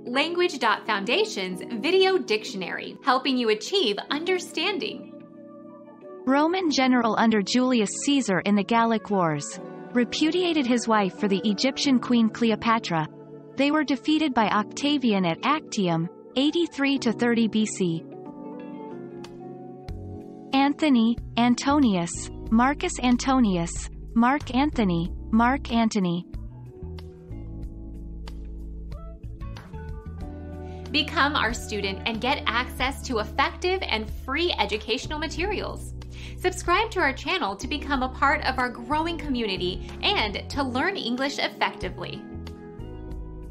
Language.Foundation's Video Dictionary, helping you achieve understanding. Roman general under Julius Caesar in the Gallic Wars. Repudiated his wife for the Egyptian queen Cleopatra. They were defeated by Octavian at Actium, 83–30 BC. Anthony, Antonius, Marcus Antonius, Mark Anthony, Mark Antony. Become our student and get access to effective and free educational materials. Subscribe to our channel to become a part of our growing community and to learn English effectively.